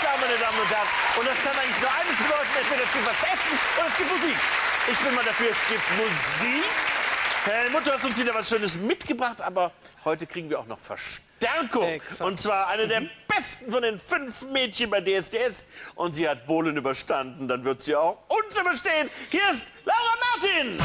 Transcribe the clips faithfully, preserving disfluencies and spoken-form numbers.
da, meine Damen und Herren. Und das kann eigentlich nur eines bedeuten, entweder es gibt was zu essen oder es gibt Musik. Ich bin mal dafür, es gibt Musik. Helmut, du hast uns wieder was Schönes mitgebracht, aber heute kriegen wir auch noch Verstärkung. Exakt. Und zwar eine der besten von den fünf Mädchen bei D S D S. Und sie hat Bohlen überstanden, dann wird sie auch uns überstehen. Hier ist Laura Martin.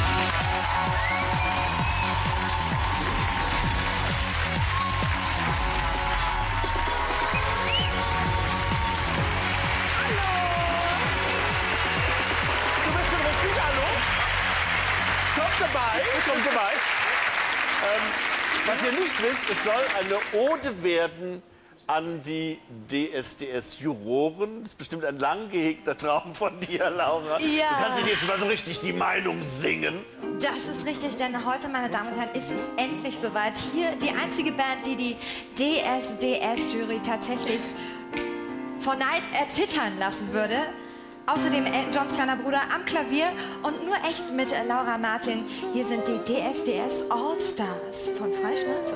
Dabei, kommt dabei. Ähm, was ihr nicht wisst, es soll eine Ode werden an die D S D S-Juroren. Das ist bestimmt ein lang gehegter Traum von dir, Laura. Ja. Du kannst dir jetzt mal so richtig die Meinung singen. Das ist richtig, denn heute, meine Damen und Herren, ist es endlich soweit. Hier die einzige Band, die die D S D S-Jury tatsächlich vor Neid erzittern lassen würde. Außerdem Elton Johns kleiner Bruder am Klavier und nur echt mit Laura Martin. Hier sind die D S D S All-Stars von Freischnauze.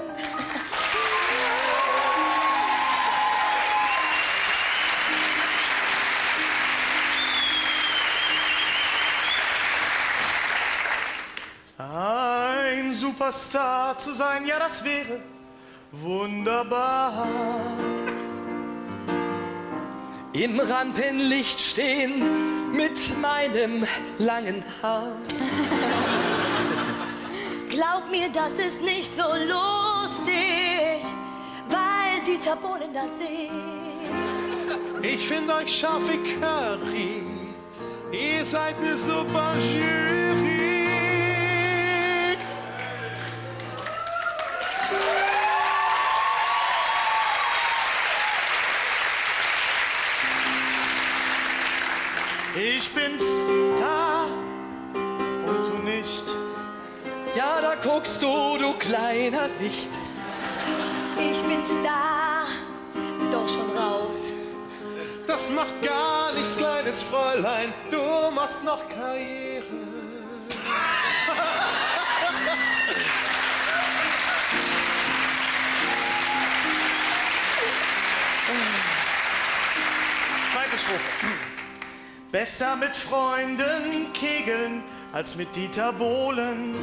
Ein Superstar zu sein, ja, das wäre wunderbar. Im Rampenlicht stehen mit meinem langen Haar. Glaub mir, das ist nicht so lustig, weil Dieter Bohlen da singt. Ich find euch scharf wie Curry, ihr seid eine super Jury. Ich bin Star und du nicht. Ja, da guckst du, du kleiner Wicht. Ich bin Star, doch schon raus. Das macht gar nichts, kleines Fräulein. Du machst noch Karriere. Zweite Strophe. Besser mit Freunden kegeln als mit Dieter Bohlen.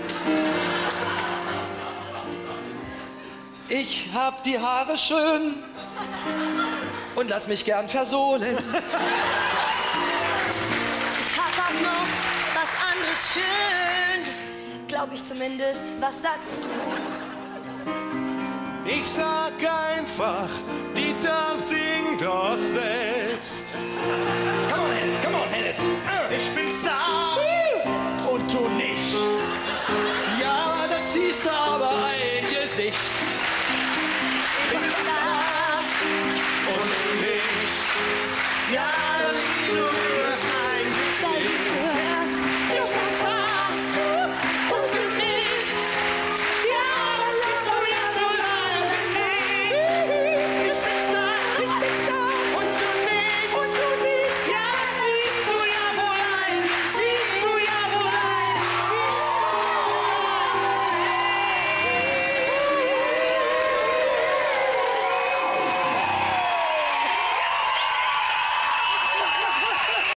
Ich hab die Haare schön und lass mich gern versohlen. Ich hab auch noch was anderes schön, glaub ich zumindest. Was sagst du? Ich sag einfach, Dieter, sing doch selbst. Come on, Hennes, come on, Hennes. Ich bin Star und du nicht. Ja, da ziehst du aber ein Gesicht. Ich bin Star und du nicht. Ja, das ist so.